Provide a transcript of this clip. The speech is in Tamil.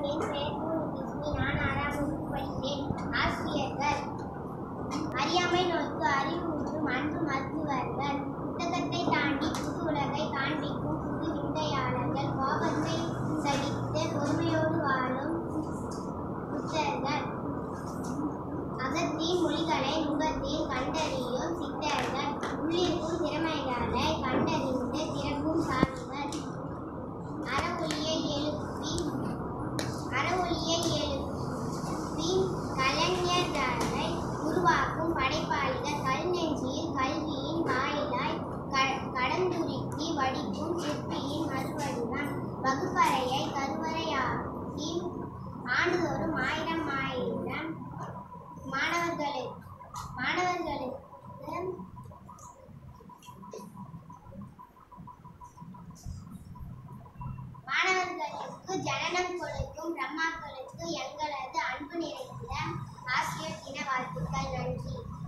என் பெயர் பூர்ணகிருஷ்ணி. நான் 6ஆம் வகுப்பு படிக்கிறேன். ஆசிரியர்கள்: அறியாமை நோய்க்கு அறிவு ஊற்றும் அன்பு மருத்துவர்கள். புத்தகத்தை தாண்டி புது உலகை காண்பிக்கும் புது விந்தையாளர்கள். கோபத்தை சகித்து பொறுமையோடு வாழும் புத்தர்கள். அகத்தின் மொழிகளை முகத்தில் கண்டறியும் சித்தர்கள். உள்ளிருக்கும் திறமைகளை கண்டறிந்து திறக்கும் சாமிகள். அறவொளியை எழுப்பி கலைஞர்களை உருவாக்கும் படைப்பாளிகள். கல்நெஞ்சில் கல்வியின் வாயிலாய் கடந்துருக்கி வடிக்கும் சிற்பியின் மறுவடிவம். வகுப்பறையை கருவறையாக்கி ஆண்டுதோறும் ஆயிரம் மாணவர்களுக்கு ஜனனம் கொடுக்கும் பிரம்மாக்களுக்கு எங்களது அன்பு நிறைந்த ஆசிரியர் தின வாழ்த்துக்கள். நன்றி.